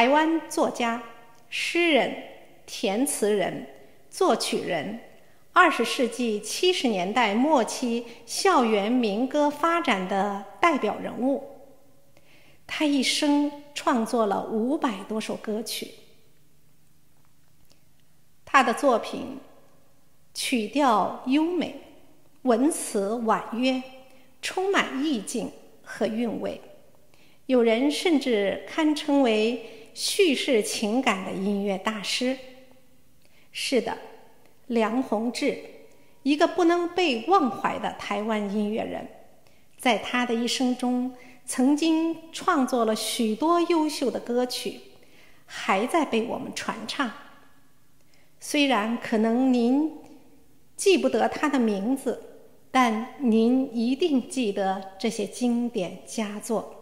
台湾作家、诗人、填词人、作曲人，20世纪70年代末期校园民歌发展的代表人物。他一生创作了500多首歌曲。他的作品曲调优美，文词婉约，充满意境和韵味。有人甚至堪称为叙事情感的音乐大师。是的，梁鸿志，一个不能被忘怀的台湾音乐人，在他的一生中曾经创作了许多优秀的歌曲，还在被我们传唱。虽然可能您记不得他的名字，但您一定记得这些经典佳作。